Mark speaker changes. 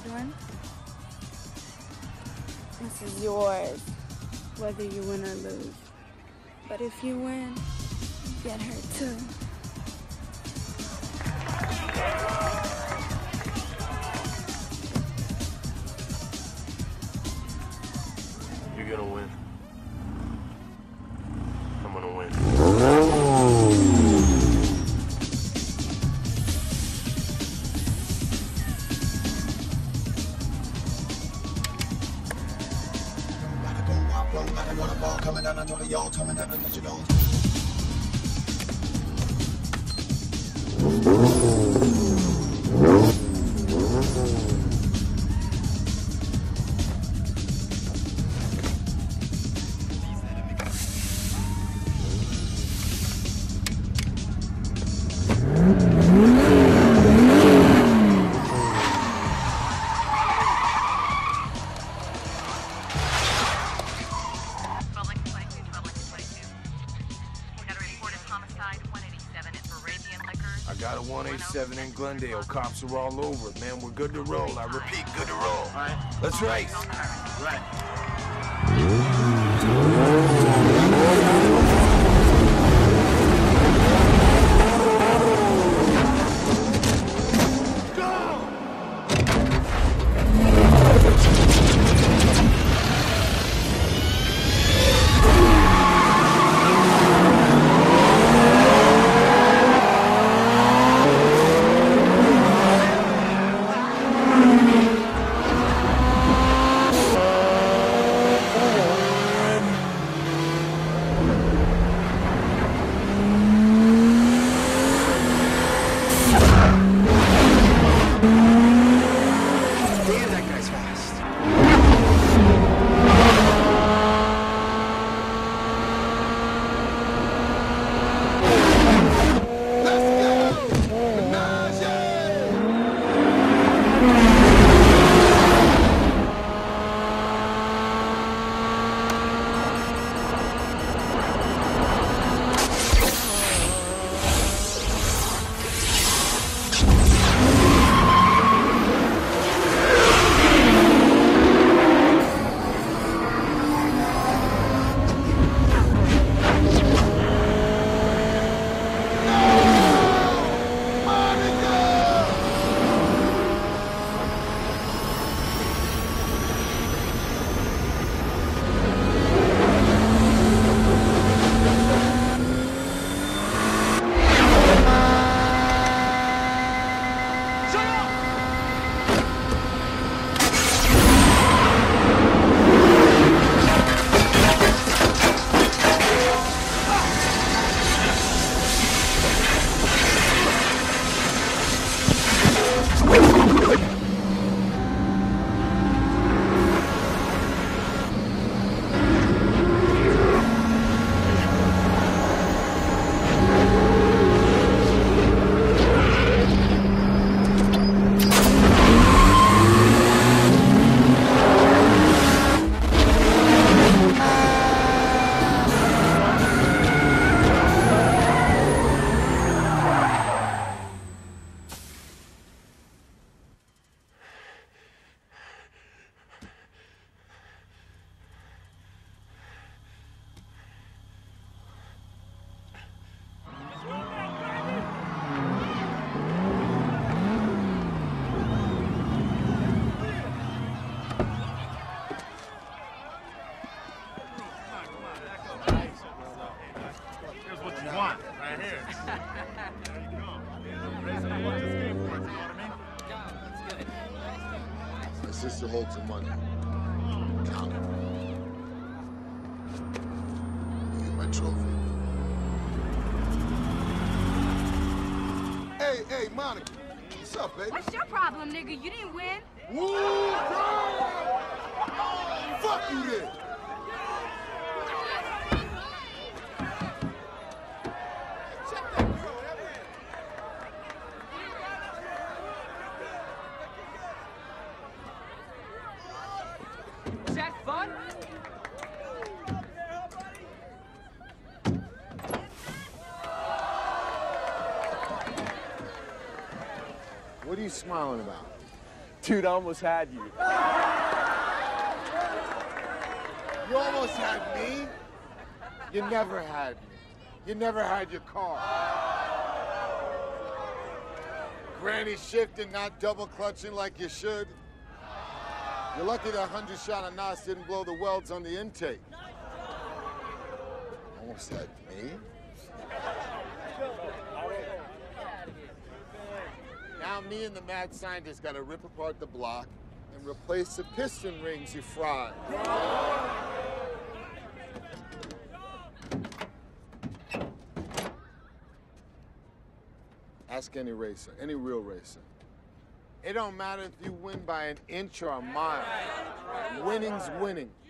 Speaker 1: one. This is yours, whether you win or lose. But if you win, you get hurt too.
Speaker 2: You're gonna win. I'm gonna win.
Speaker 3: Coming out, I know that y'all coming out, I know you don't.
Speaker 2: I got a 187 in Glendale. Cops are all over it, man. We're good to roll. I repeat, good to roll. All right. Let's race.
Speaker 4: Right.
Speaker 3: My sister holds the money. Count it. Here's my trophy. Hey, Monica. What's up, baby?
Speaker 1: What's your problem, nigga? You didn't win.
Speaker 3: Woo, girl! Fuck you then!
Speaker 5: Was that fun?
Speaker 3: What are you smiling about?
Speaker 4: Dude, I almost had you.
Speaker 3: You almost had me? You never had me. You never had your car. Granny shifting, not double clutching like you should. You're lucky that 100 shot of NOS didn't blow the welds on the intake. Almost had me? Now me and the mad scientist gotta rip apart the block and replace the piston rings you fried. Ask any racer, any real racer. It don't matter if you win by an inch or a mile. Winning's winning.